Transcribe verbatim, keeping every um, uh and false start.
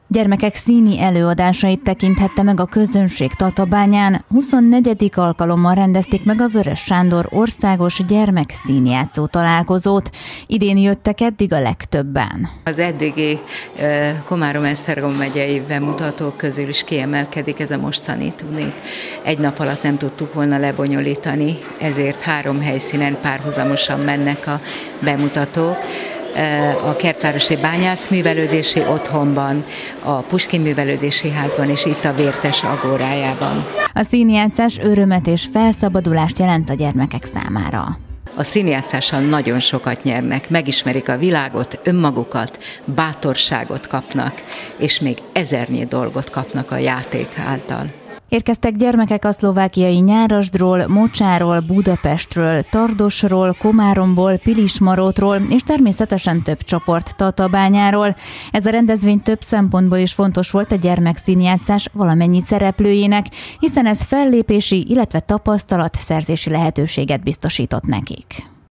Gyermekek színi előadásait tekinthette meg a közönség Tatabányán. huszonnegyedik alkalommal rendezték meg a Vörös Sándor országos gyermekszínjátszó találkozót. Idén jöttek eddig a legtöbben. Az eddigi Komárom-Esztergom megyei bemutatók közül is kiemelkedik ez a mostani, tudnék. Egy nap alatt nem tudtuk volna lebonyolítani, ezért három helyszínen párhuzamosan mennek a bemutatók. A Kertvárosi Bányászművelődési Otthonban, a Puskin Művelődési Házban és itt a Vértes Agórájában. A színjátszás örömet és felszabadulást jelent a gyermekek számára. A színjátszással nagyon sokat nyernek, megismerik a világot, önmagukat, bátorságot kapnak, és még ezernyi dolgot kapnak a játék által. Érkeztek gyermekek a szlovákiai Nyárasdról, Mocsáról, Budapestről, Tardosról, Komáromból, Pilismarótról és természetesen több csoport Tatabányáról. Ez a rendezvény több szempontból is fontos volt a gyermekszínjátszás valamennyi szereplőjének, hiszen ez fellépési, illetve tapasztalatszerzési lehetőséget biztosított nekik.